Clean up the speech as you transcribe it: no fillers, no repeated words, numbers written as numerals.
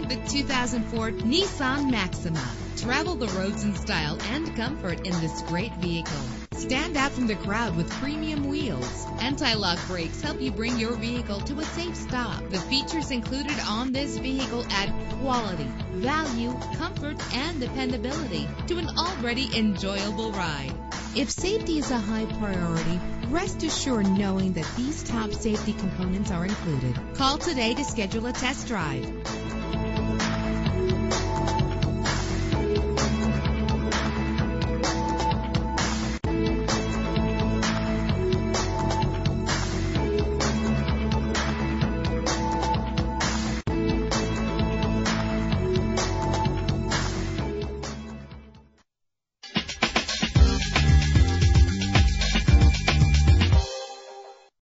The 2004 Nissan Maxima. Travel the roads in style and comfort in this great vehicle. Stand out from the crowd with premium wheels. Anti-lock brakes help you bring your vehicle to a safe stop. The features included on this vehicle add quality, value, comfort, and dependability to an already enjoyable ride. If safety is a high priority, rest assured knowing that these top safety components are included. Call today to schedule a test drive.